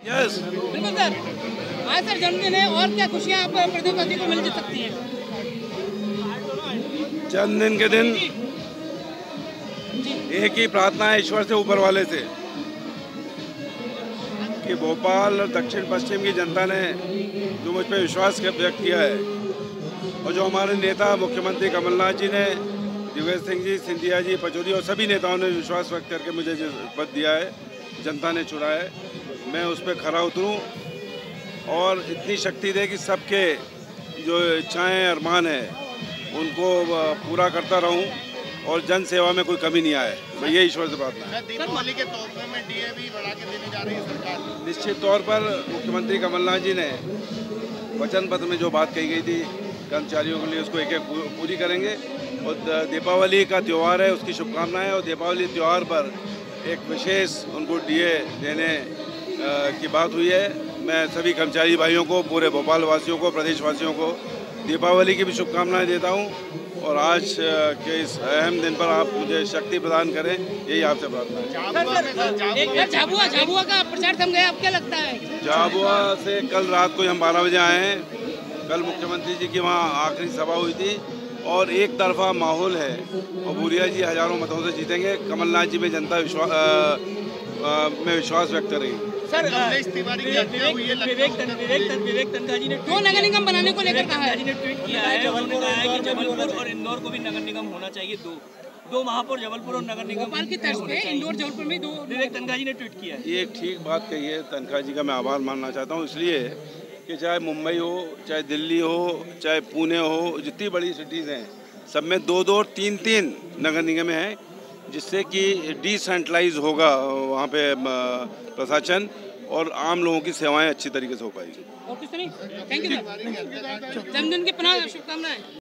Yes बिल्कुल sir. आज sir जन्मदिन है और क्या खुशियाँ आप प्रदेशवासी को मिल सकती हैं? जन्मदिन के दिन एक ही प्रार्थना है ईश्वर से, ऊपर वाले से, कि भोपाल और दक्षिण पश्चिम की जनता ने जो मुझ पर विश्वास व्यक्त किया है और जो हमारे नेता मुख्यमंत्री कमलनाथ जी ने, दिग्विजय सिंह जी, सिंधिया जी, पचौरी और सभी नेताओं ने विश्वास व्यक्त करके मुझे जो पद दिया है, जनता ने चुना है, मैं उस पर खरा उतरूँ और इतनी शक्ति दे कि सबके जो इच्छाएं अरमान है उनको पूरा करता रहूं और जन सेवा में कोई कमी नहीं आए। मैं ये ईश्वर से प्रार्थना है। दीपावली के तोहफे में डीए भी बढ़ा के देने जा रही है सरकार। निश्चित तौर पर मुख्यमंत्री कमलनाथ जी ने वचन पत्र में जो बात कही गई थी कर्मचारियों के लिए, उसको एक एक पूरी करेंगे। और दीपावली का त्यौहार है, उसकी शुभकामनाएं। और दीपावली त्यौहार पर एक विशेष उनको डीए देने की बात हुई है। मैं सभी कर्मचारी भाइयों को, पूरे भोपाल वासियों को, प्रदेशवासियों को दीपावली की भी शुभकामनाएं देता हूं। और आज के इस अहम दिन पर आप मुझे शक्ति प्रदान करें, यही आपसे प्रार्थना है। झाबुआ का प्रचार थम गया, अब क्या लगता है? झाबुआ से कल रात को हम 12 बजे आए हैं। कल मुख्यमंत्री जी की वहाँ आखिरी सभा हुई थी और एक तरफा माहौल है और भूरिया जी हजारों मतों से जीतेंगे। कमलनाथ जी में जनता विश्वास व्यक्त कर रही है। सर विवेक तनखा जी ने 2 नगर निगम बनाने को लेकर कहा है, ने ट्वीट किया है। उन्होंने कहा है कि जबलपुर और इंदौर को भी नगर निगम होना चाहिए। दो महापौर जबलपुर और नगर निगम भोपाल की तर्ज पे इंदौर जबलपुर में 2। विवेक तनखा जी ने ट्वीट किया है। ये एक ठीक बात कही है। तनखा जी का मैं आभार मानना चाहता हूँ, इसलिए कि चाहे मुंबई हो, चाहे दिल्ली हो, चाहे पुणे हो, जितनी बड़ी सिटीज़ हैं सब में 2-2 और 3-3 नगर निगम हैं, जिससे कि डिसेंट्रलाइज होगा वहाँ पे प्रशासन और आम लोगों की सेवाएं अच्छी तरीके से हो पाएगी। और कुछ नहीं। Thank you sir. जन्मदिन की पुनः शुभकामनाएं।